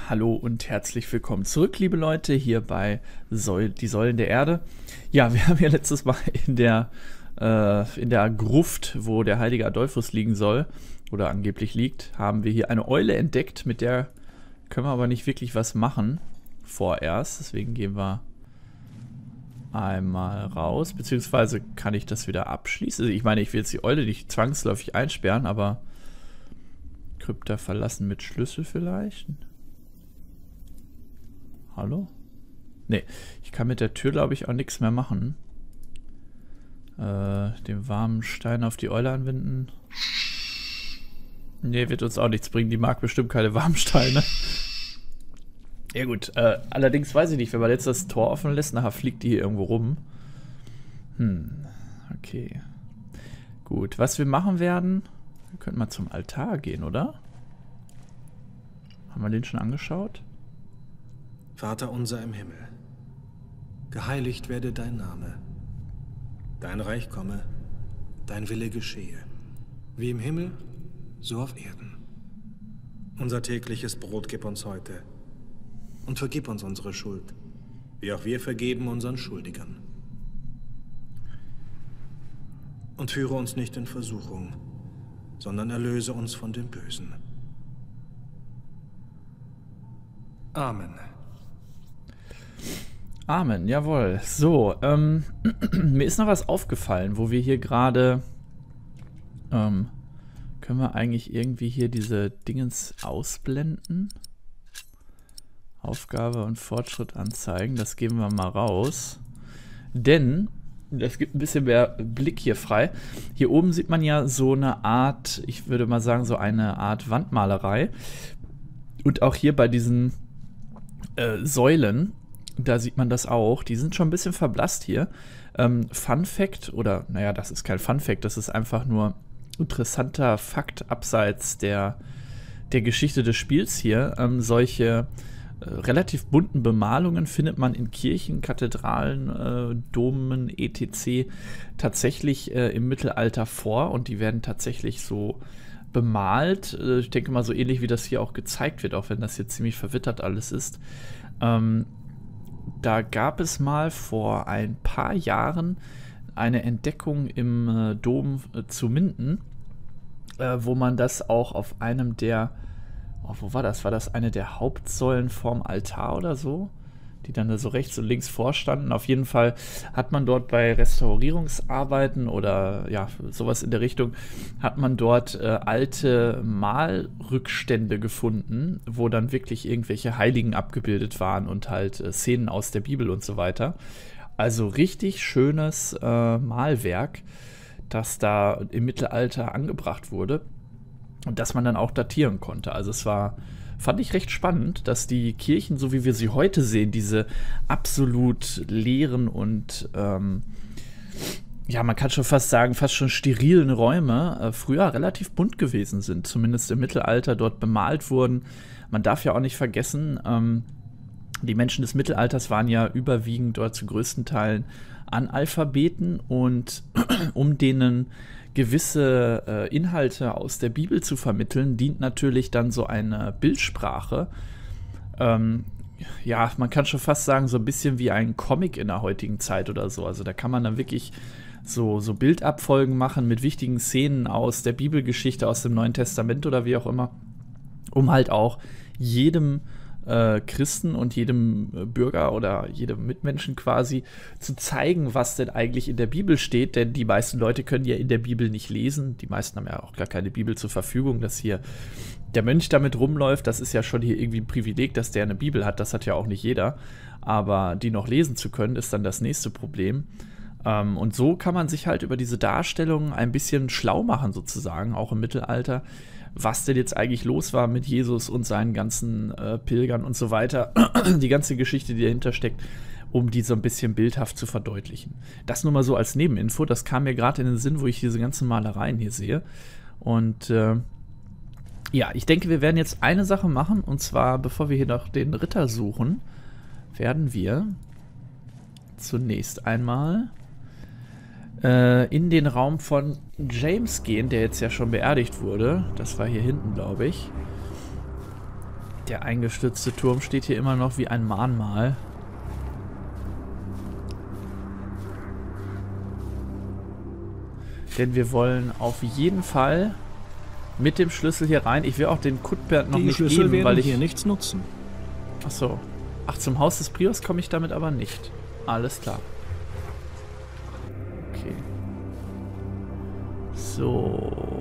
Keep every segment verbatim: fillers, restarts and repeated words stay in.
hallo und herzlich willkommen zurück, liebe Leute, hier bei Säul die Säulen der Erde. Ja, wir haben ja letztes Mal in der, äh, in der Gruft, wo der heilige Adolphus liegen soll, oder angeblich liegt, haben wir hier eine Eule entdeckt, mit der können wir aber nicht wirklich was machen, vorerst. Deswegen gehen wir einmal raus, beziehungsweise kann ich das wieder abschließen. Also ich meine, ich will jetzt die Eule nicht zwangsläufig einsperren, aber Krypta verlassen mit Schlüssel vielleicht? Hallo? Ne, ich kann mit der Tür, glaube ich, auch nichts mehr machen. Äh, den warmen Stein auf die Eule anwenden. Ne, wird uns auch nichts bringen. Die mag bestimmt keine warmen Steine. Ja gut, äh, allerdings weiß ich nicht, wenn man jetzt das Tor offen lässt, nachher fliegt die hier irgendwo rum. Hm, okay. Gut, was wir machen werden, wir könnten mal zum Altar gehen, oder? Haben wir den schon angeschaut? Vater unser im Himmel, geheiligt werde dein Name. Dein Reich komme, dein Wille geschehe, wie im Himmel, so auf Erden. Unser tägliches Brot gib uns heute und vergib uns unsere Schuld, wie auch wir vergeben unseren Schuldigern. Und führe uns nicht in Versuchung, sondern erlöse uns von dem Bösen. Amen. Amen, jawohl. So, ähm, mir ist noch was aufgefallen, wo wir hier gerade, ähm, können wir eigentlich irgendwie hier diese Dingens ausblenden? Aufgabe und Fortschritt anzeigen, das geben wir mal raus. Denn, das gibt ein bisschen mehr Blick hier frei. Hier oben sieht man ja so eine Art, ich würde mal sagen, so eine Art Wandmalerei. Und auch hier bei diesen äh, Säulen, da sieht man das auch. Die sind schon ein bisschen verblasst hier. Ähm, Fun Fact, oder naja, das ist kein Fun Fact, das ist einfach nur interessanter Fakt abseits der, der Geschichte des Spiels hier. Ähm, solche äh, relativ bunten Bemalungen findet man in Kirchen, Kathedralen, äh, Domen, et cetera tatsächlich äh, im Mittelalter vor und die werden tatsächlich so bemalt. Äh, ich denke mal so ähnlich wie das hier auch gezeigt wird, auch wenn das hier ziemlich verwittert alles ist. Ähm, Da gab es mal vor ein paar Jahren eine Entdeckung im äh, Dom äh, zu Minden, äh, wo man das auch auf einem der, oh, wo war das? War das eine der Hauptsäulen vorm Altar oder so? Die dann da so rechts und links vorstanden. Auf jeden Fall hat man dort bei Restaurierungsarbeiten oder ja, sowas in der Richtung, hat man dort äh, alte Malrückstände gefunden, wo dann wirklich irgendwelche Heiligen abgebildet waren und halt äh, Szenen aus der Bibel und so weiter. Also richtig schönes äh, Malwerk, das da im Mittelalter angebracht wurde und das man dann auch datieren konnte. Also es war... Fand ich recht spannend, dass die Kirchen, so wie wir sie heute sehen, diese absolut leeren und, ähm, ja, man kann schon fast sagen, fast schon sterilen Räume, äh, früher relativ bunt gewesen sind, zumindest im Mittelalter dort bemalt wurden. Man darf ja auch nicht vergessen, ähm, die Menschen des Mittelalters waren ja überwiegend dort zu größten Teilen Analphabeten und um denen gewisse äh, Inhalte aus der Bibel zu vermitteln, dient natürlich dann so eine Bildsprache. Ähm, ja, man kann schon fast sagen, so ein bisschen wie ein Comic in der heutigen Zeit oder so. Also da kann man dann wirklich so, so Bildabfolgen machen mit wichtigen Szenen aus der Bibelgeschichte, aus dem Neuen Testament oder wie auch immer, um halt auch jedem Äh, Christen und jedem äh, Bürger oder jedem Mitmenschen quasi zu zeigen, was denn eigentlich in der Bibel steht, denn die meisten Leute können ja in der Bibel nicht lesen, die meisten haben ja auch gar keine Bibel zur Verfügung, dass hier der Mönch damit rumläuft, das ist ja schon hier irgendwie ein Privileg, dass der eine Bibel hat, das hat ja auch nicht jeder, aber die noch lesen zu können, ist dann das nächste Problem. Ähm, und so kann man sich halt über diese Darstellung ein bisschen schlau machen sozusagen, auch im Mittelalter, was denn jetzt eigentlich los war mit Jesus und seinen ganzen äh, Pilgern und so weiter. Die ganze Geschichte, die dahinter steckt, um die so ein bisschen bildhaft zu verdeutlichen. Das nur mal so als Nebeninfo, das kam mir gerade in den Sinn, wo ich diese ganzen Malereien hier sehe. Und äh, ja, ich denke, wir werden jetzt eine Sache machen, und zwar, bevor wir hier noch den Ritter suchen, werden wir zunächst einmal äh, in den Raum von James gehen, der jetzt ja schon beerdigt wurde. Das war hier hinten, glaube ich. Der eingestürzte Turm steht hier immer noch wie ein Mahnmal. Denn wir wollen auf jeden Fall mit dem Schlüssel hier rein. Ich will auch den Cuthbert noch Die nicht Schlüssel geben, werden weil ich... hier nichts nutzen. Ach so. Ach, zum Haus des Priors komme ich damit aber nicht. Alles klar. Okay. So.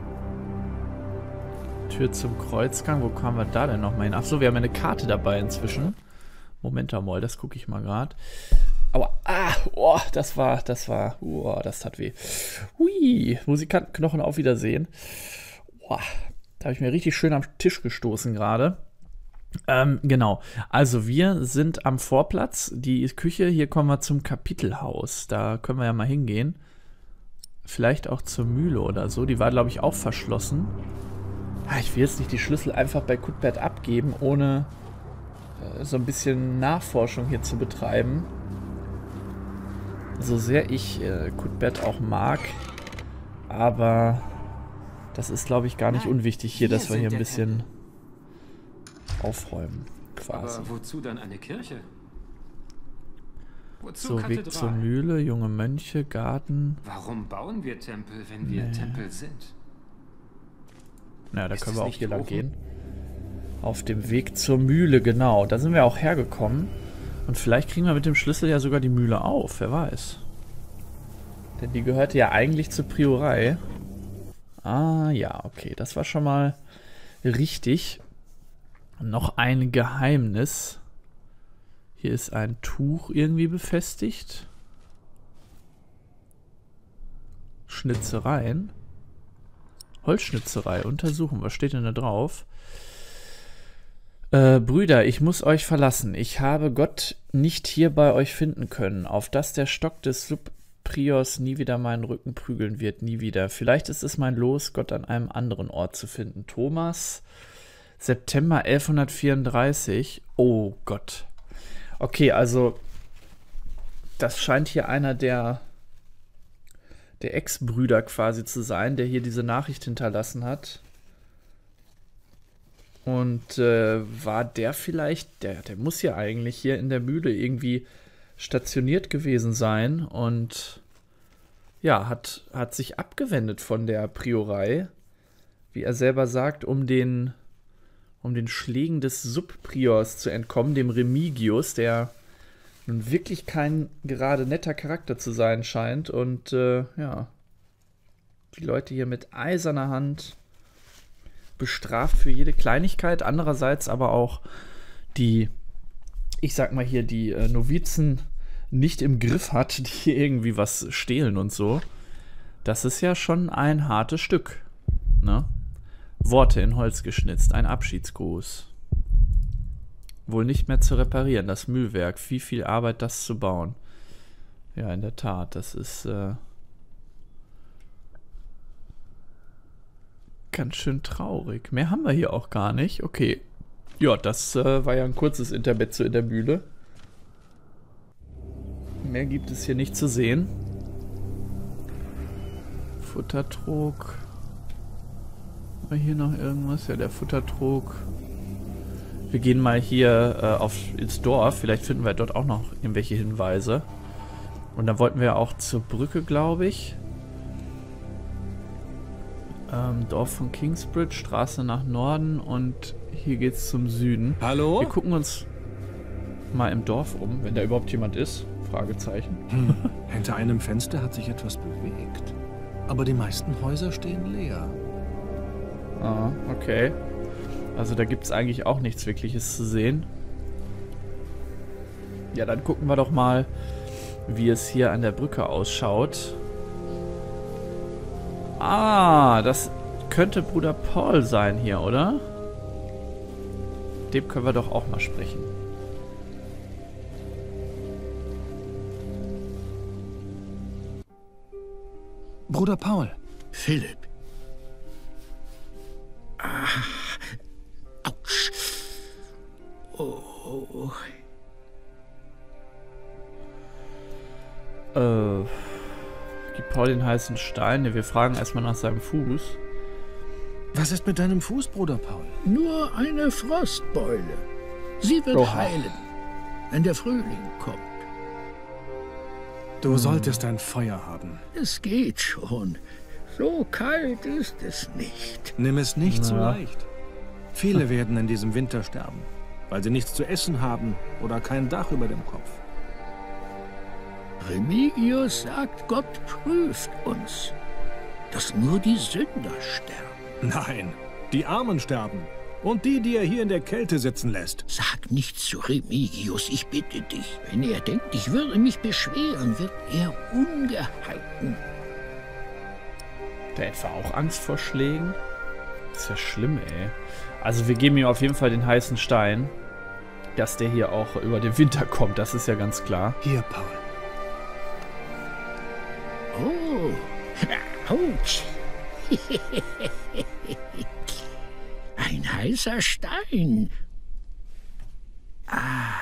Tür zum Kreuzgang. Wo kamen wir da denn nochmal hin? Ach so, wir haben eine Karte dabei inzwischen. Moment einmal, das gucke ich mal gerade. Aber, ah, oh, das war, das war, oh, das tat weh. Hui, Musikantenknochen, auf Wiedersehen. Oh, da habe ich mir richtig schön am Tisch gestoßen gerade. Ähm, genau, also wir sind am Vorplatz, die Küche, hier kommen wir zum Kapitelhaus. Da können wir ja mal hingehen. Vielleicht auch zur Mühle oder so, die war, glaube ich, auch verschlossen. Ah, ich will jetzt nicht die Schlüssel einfach bei Cuthbert abgeben, ohne äh, so ein bisschen Nachforschung hier zu betreiben. So sehr ich äh, Cuthbert auch mag, aber das ist, glaube ich, gar nicht unwichtig hier, dass wir hier ein bisschen aufräumen, quasi. Aber wozu dann eine Kirche? Wozu So, Kathedral? Weg zur Mühle, junge Mönche, Garten. Warum bauen wir Tempel, wenn wir Nee. Tempel sind? Na, da Ist können es wir auch nicht hier lang oben? gehen. Auf dem Weg zur Mühle, genau. Da sind wir auch hergekommen. Und vielleicht kriegen wir mit dem Schlüssel ja sogar die Mühle auf, wer weiß. Denn die gehörte ja eigentlich zur Priorei. Ah, ja, okay. Das war schon mal richtig. Noch ein Geheimnis. Hier ist ein Tuch irgendwie befestigt. Schnitzereien. Holzschnitzerei. Untersuchen. Was steht denn da drauf? Äh, Brüder, ich muss euch verlassen. Ich habe Gott nicht hier bei euch finden können, auf dass der Stock des Subpriors nie wieder meinen Rücken prügeln wird, nie wieder. Vielleicht ist es mein Los, Gott an einem anderen Ort zu finden. Thomas, September elfhundertvierunddreißig. Oh Gott. Okay, also das scheint hier einer der, der Ex-Brüder quasi zu sein, der hier diese Nachricht hinterlassen hat. Und äh, war der vielleicht, der, der muss ja eigentlich hier in der Mühle irgendwie stationiert gewesen sein und ja, hat, hat sich abgewendet von der Priorei, wie er selber sagt, um den, um den Schlägen des Subpriors zu entkommen, dem Remigius, der nun wirklich kein gerade netter Charakter zu sein scheint und äh, ja, die Leute hier mit eiserner Hand bestraft für jede Kleinigkeit, andererseits aber auch die, ich sag mal hier, die äh, Novizen nicht im Griff hat, die hier irgendwie was stehlen und so. Das ist ja schon ein hartes Stück, ne? Worte in Holz geschnitzt, ein Abschiedsgruß. Wohl nicht mehr zu reparieren, das Mühlwerk, wie viel Arbeit das zu bauen. Ja, in der Tat, das ist äh, ganz schön traurig. Mehr haben wir hier auch gar nicht. Okay. Ja, das äh, war ja ein kurzes Intermezzo in der Mühle. Mehr gibt es hier nicht zu sehen. Futtertrog. Haben wir hier noch irgendwas? Ja, der Futtertrog. Wir gehen mal hier äh, auf, ins Dorf. Vielleicht finden wir dort auch noch irgendwelche Hinweise. Und dann wollten wir auch zur Brücke, glaube ich. Ähm, Dorf von Kingsbridge, Straße nach Norden und hier geht's zum Süden. Hallo? Wir gucken uns mal im Dorf um, wenn da überhaupt jemand ist. Fragezeichen. Hm. Hinter einem Fenster hat sich etwas bewegt. Aber die meisten Häuser stehen leer. Ah, okay. Also da gibt's eigentlich auch nichts Wirkliches zu sehen. Ja, dann gucken wir doch mal, wie es hier an der Brücke ausschaut. Ah, das könnte Bruder Paul sein hier, oder? Dem können wir doch auch mal sprechen. Bruder Paul. Philipp. Ah. Autsch. Oh. Äh, gib Paul den heißen Stein. Wir fragen erstmal nach seinem Fuß. Was ist mit deinem Fuß, Bruder Paul? Nur eine Frostbeule. Sie wird Oha. heilen, wenn der Frühling kommt. Du solltest ein Feuer haben. Es geht schon. So kalt ist es nicht. Nimm es nicht so Na. leicht. Viele werden in diesem Winter sterben, weil sie nichts zu essen haben oder kein Dach über dem Kopf. Remigius sagt, Gott prüft uns, dass nur die Sünder sterben. Nein, die Armen sterben. Und die, die er hier in der Kälte sitzen lässt. Sag nichts zu Remigius, ich bitte dich. Wenn er denkt, ich würde mich beschweren, wird er ungehalten. Hat der etwa auch Angst vor Schlägen? Das ist ja schlimm, ey. Also wir geben ihm auf jeden Fall den heißen Stein, dass der hier auch über den Winter kommt. Das ist ja ganz klar. Hier, Paul. Oh, Autsch. Ein heißer Stein. Ah.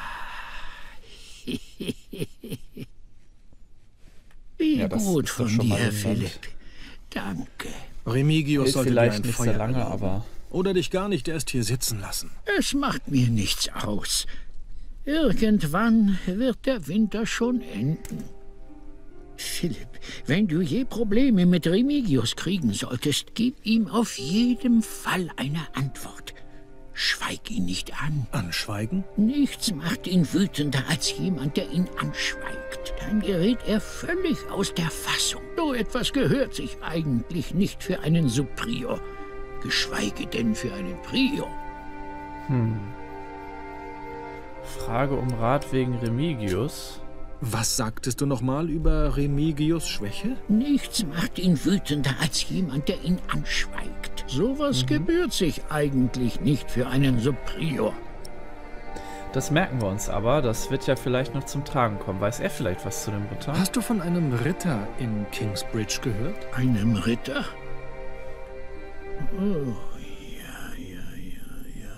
Wie Ja, das gut ist doch von schon mal dir, ein Land. Philipp. Danke. Remigius Hält sollte dir vielleicht ein nicht Feuer sehr lange, anlegen. aber Oder dich gar nicht erst hier sitzen lassen. Es macht mir nichts aus. Irgendwann wird der Winter schon enden. Philipp, wenn du je Probleme mit Remigius kriegen solltest, gib ihm auf jeden Fall eine Antwort. Schweig ihn nicht an. Anschweigen? Nichts macht ihn wütender als jemand, der ihn anschweigt. Dann gerät er völlig aus der Fassung. So etwas gehört sich eigentlich nicht für einen Subprior, geschweige denn für einen Prior. Frage um Rat wegen Remigius. Was sagtest du nochmal über Remigius' Schwäche? Nichts macht ihn wütender als jemand, der ihn anschweigt. Sowas gebührt sich eigentlich nicht für einen Subprior. Das merken wir uns aber. Das wird ja vielleicht noch zum Tragen kommen. Weiß er vielleicht was zu dem Ritter? Hast du von einem Ritter in Kingsbridge gehört? Einem Ritter? Oh, ja, ja,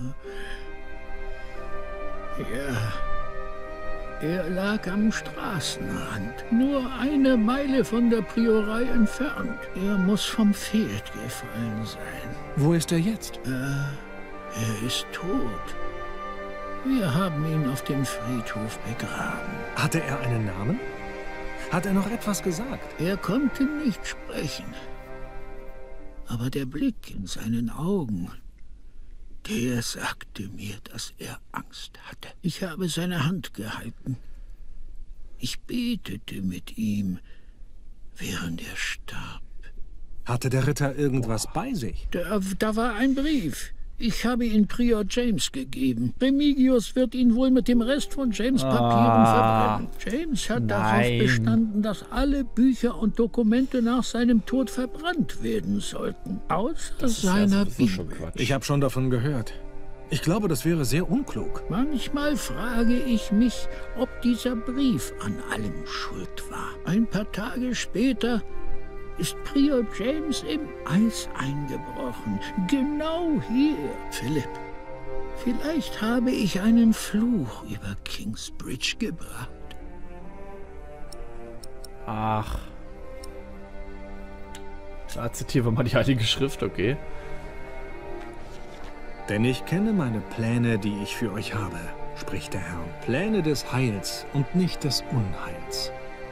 ja, ja. Ja. Er lag am Straßenrand, nur eine Meile von der Priorei entfernt. Er muss vom Pferd gefallen sein. Wo ist er jetzt? Er ist tot. Wir haben ihn auf dem Friedhof begraben. Hatte er einen Namen? Hat er noch etwas gesagt? Er konnte nicht sprechen. Aber der Blick in seinen Augen, der sagte mir, dass er Angst hatte. Ich habe seine Hand gehalten. Ich betete mit ihm, während er starb. Hatte der Ritter irgendwas bei sich? Da, da war ein Brief. Ich habe ihn Prior James gegeben. Remigius wird ihn wohl mit dem Rest von James' Papieren Ah, verbrennen. James hat nein. darauf bestanden, dass alle Bücher und Dokumente nach seinem Tod verbrannt werden sollten. Außer Das ist ja seiner sowieso schon Bibel. Quatsch. Ich habe schon davon gehört. Ich glaube, das wäre sehr unklug. Manchmal frage ich mich, ob dieser Brief an allem schuld war. Ein paar Tage später ist Prior James im Eis eingebrochen. Genau hier, Philipp. Vielleicht habe ich einen Fluch über Kingsbridge gebracht. Ach. Da zitieren wir mal die Heilige Schrift, okay? Denn ich kenne meine Pläne, die ich für euch habe, spricht der Herr. Pläne des Heils und nicht des Unheils.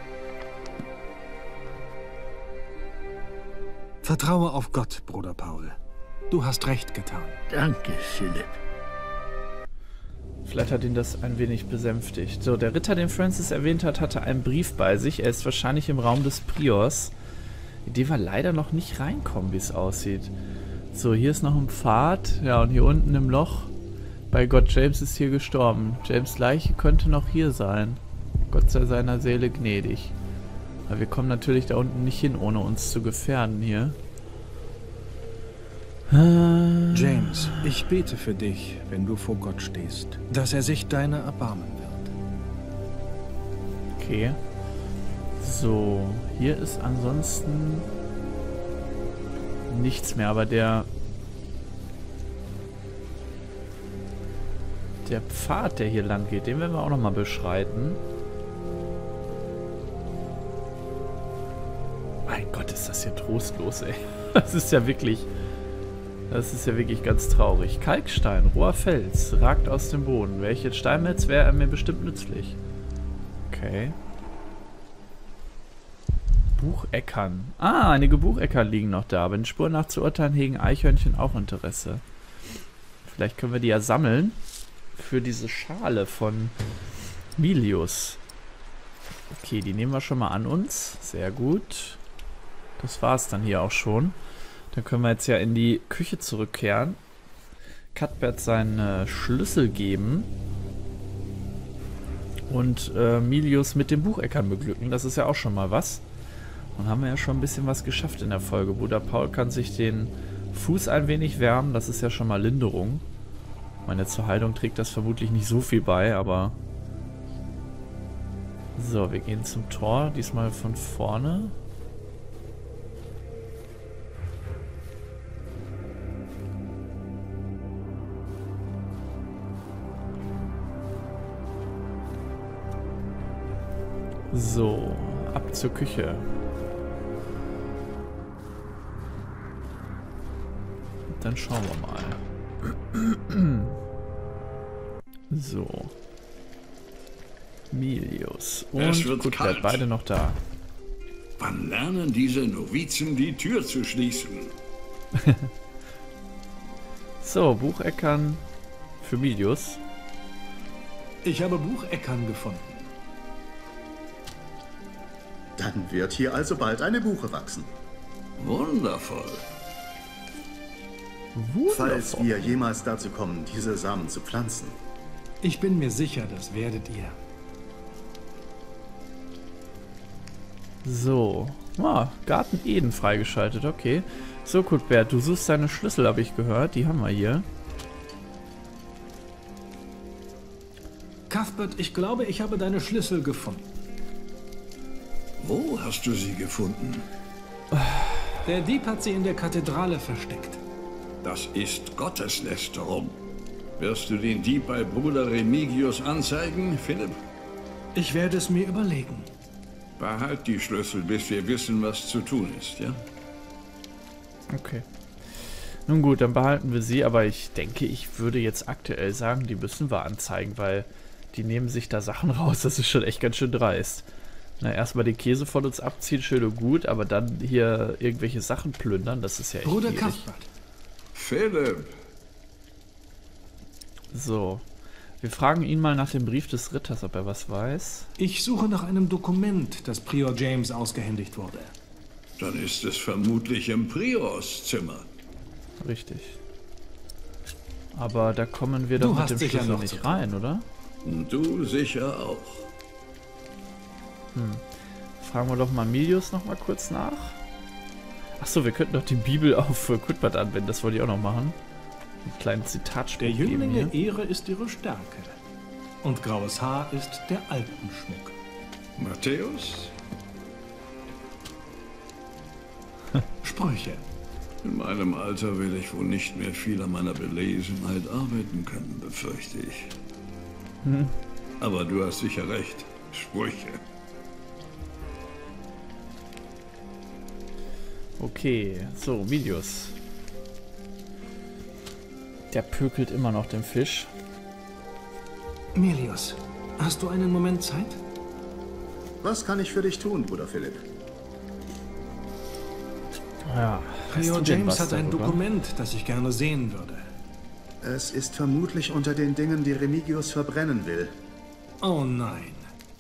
Vertraue auf Gott, Bruder Paul. Du hast recht getan. Danke, Philipp. Vielleicht hat ihn das ein wenig besänftigt. So, der Ritter, den Francis erwähnt hat, hatte einen Brief bei sich. Er ist wahrscheinlich im Raum des Priors, in den wir leider noch nicht reinkommen, wie es aussieht. So, hier ist noch ein Pfad. Ja, und hier unten im Loch. Bei Gott, James ist hier gestorben. James' Leiche könnte noch hier sein. Gott sei seiner Seele gnädig. Aber wir kommen natürlich da unten nicht hin, ohne uns zu gefährden hier. Äh, James, ich bete für dich, wenn du vor Gott stehst, dass er sich deiner erbarmen wird. Okay. So, hier ist ansonsten nichts mehr, aber der der Pfad, der hier lang geht, den werden wir auch nochmal beschreiten. Mein Gott, ist das hier trostlos, ey. Das ist ja wirklich Das ist ja wirklich ganz traurig. Kalkstein, roher Fels, ragt aus dem Boden. Wäre ich jetzt Steinmetz, wäre er mir bestimmt nützlich. Okay. Bucheckern. Ah, einige Bucheckern liegen noch da. Aber den Spuren nach zu urteilen, hegen Eichhörnchen auch Interesse. Vielleicht können wir die ja sammeln. Für diese Schale von Milius. Okay, die nehmen wir schon mal an uns. Sehr gut. Das war's dann hier auch schon. Dann können wir jetzt ja in die Küche zurückkehren. Cuthbert seinen Schlüssel geben. Und äh, Milius mit den Bucheckern beglücken. Das ist ja auch schon mal was. Dann haben wir ja schon ein bisschen was geschafft in der Folge. Bruder Paul kann sich den Fuß ein wenig wärmen. Das ist ja schon mal Linderung. Meine zur Heilung trägt das vermutlich nicht so viel bei, aber... So, wir gehen zum Tor. Diesmal von vorne. So, ab zur Küche. Dann schauen wir mal. So. Milius und Cuthbert, beide noch da. Wann lernen diese Novizen die Tür zu schließen? So, Bucheckern für Milius. Ich habe Bucheckern gefunden. Dann wird hier also bald eine Buche wachsen. Wundervoll. Wundervoll. Falls wir jemals dazu kommen, diese Samen zu pflanzen. Ich bin mir sicher, das werdet ihr. So. Ah, Garten Eden freigeschaltet, okay. So, Cuthbert, du suchst deine Schlüssel, habe ich gehört. Die haben wir hier. Cuthbert, ich glaube, ich habe deine Schlüssel gefunden. Wo hast du sie gefunden? Der Dieb hat sie in der Kathedrale versteckt. Das ist Gotteslästerung. Wirst du den Dieb bei Bruder Remigius anzeigen, Philipp? Ich werde es mir überlegen. Behalt die Schlüssel, bis wir wissen, was zu tun ist, ja? Okay. Nun gut, dann behalten wir sie, aber ich denke, ich würde jetzt aktuell sagen, die müssen wir anzeigen, weil die nehmen sich da Sachen raus. Das ist schon echt ganz schön dreist. Na, erstmal den Käse von uns abziehen, schön und gut, aber dann hier irgendwelche Sachen plündern, das ist ja echt Bruder gierig. Cuthbert. Philipp! So. Wir fragen ihn mal nach dem Brief des Ritters, ob er was weiß. Ich suche nach einem Dokument, das Prior James ausgehändigt wurde. Dann ist es vermutlich im Priorzimmer. Richtig. Aber da kommen wir Du doch mit hast dem sicher Schlüssel noch nicht zu tun. rein, oder? Und du sicher auch. Hm. Fragen wir doch mal Milius noch mal kurz nach. Achso, wir könnten doch die Bibel auf äh, Cuthbert anwenden, das wollte ich auch noch machen. Einen kleinen Zitatspruch Der geben Jünglinge hier. Ehre ist ihre Stärke. Und graues Haar ist der Alpenschmuck. Matthäus? Sprüche. In meinem Alter will ich wohl nicht mehr viel an meiner Belesenheit arbeiten können, befürchte ich. Hm. Aber du hast sicher recht. Sprüche. Okay, so, Milius. Der pökelt immer noch den Fisch. Milius, hast du einen Moment Zeit? Was kann ich für dich tun, Bruder Philipp? Ja, Prior James hat ein Dokument, das ich gerne sehen würde. Es ist vermutlich unter den Dingen, die Remigius verbrennen will. Oh nein.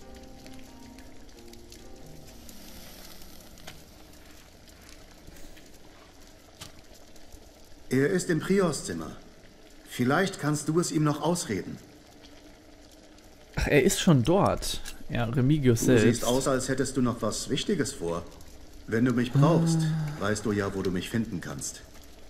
Er ist im Priorzimmer. Vielleicht kannst du es ihm noch ausreden. Ach, er ist schon dort. Ja, Remigius Du selbst. siehst aus, als hättest du noch was Wichtiges vor. Wenn du mich brauchst, Ah. weißt du ja, wo du mich finden kannst.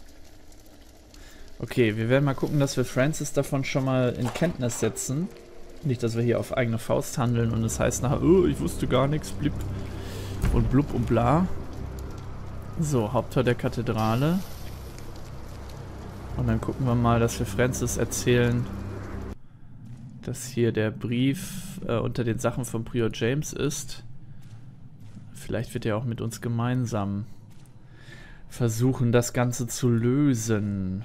Okay, wir werden mal gucken, dass wir Francis davon schon mal in Kenntnis setzen. Nicht, dass wir hier auf eigene Faust handeln und es heißt nachher, oh, ich wusste gar nichts, blip und blub und bla. So, Haupttor der Kathedrale. Und dann gucken wir mal, dass wir Francis erzählen, dass hier der Brief äh, unter den Sachen von Prior James ist. Vielleicht wird er auch mit uns gemeinsam versuchen, das Ganze zu lösen.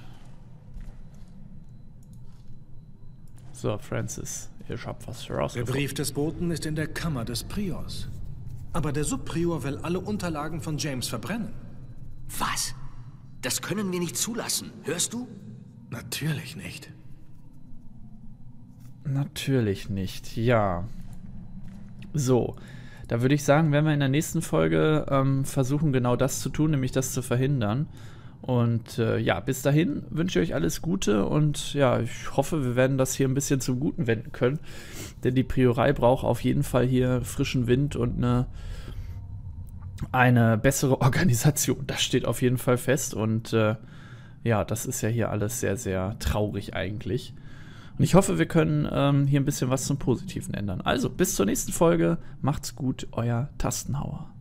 So, Francis, ich hab was Der rausgefunden. Brief des Boten ist in der Kammer des Priors. Aber der Subprior will alle Unterlagen von James verbrennen. Was? Das können wir nicht zulassen. Hörst du? Natürlich nicht. Natürlich nicht, ja. So, da würde ich sagen, werden wir in der nächsten Folge ähm, versuchen, genau das zu tun, nämlich das zu verhindern. Und äh, ja, bis dahin wünsche ich euch alles Gute und ja, ich hoffe, wir werden das hier ein bisschen zum Guten wenden können. Denn die Priorei braucht auf jeden Fall hier frischen Wind und eine, eine bessere Organisation. Das steht auf jeden Fall fest und äh, ja, das ist ja hier alles sehr, sehr traurig eigentlich. Und ich hoffe, wir können ähm, hier ein bisschen was zum Positiven ändern. Also, bis zur nächsten Folge. Macht's gut, euer Tastenhauer.